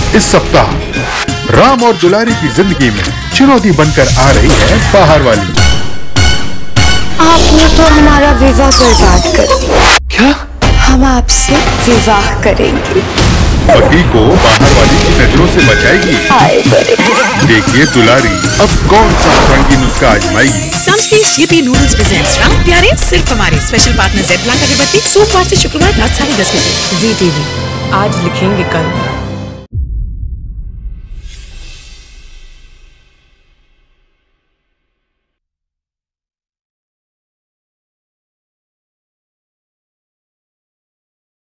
इस सप्ताह राम और दुलारी की जिंदगी में चुनौती बनकर आ रही है बाहर वाली। आपने तो हमारा विवाह बर्बाद कर दिया। क्या? हम आपसे विवाह करेंगे। पति को बाहर वाली की नजरों से बचाएगी। देखिए दुलारी अब कौन सा रंगी नुस्खा आजमाएगी। Yippee Noodles presents राम प्यारे सिर्फ हमारे स्पेशल पार्टनर जेड प्लान का सोमवार से शुक्रवार रात 10:30 बजे। ZEE5 आज लिखेंगे कल।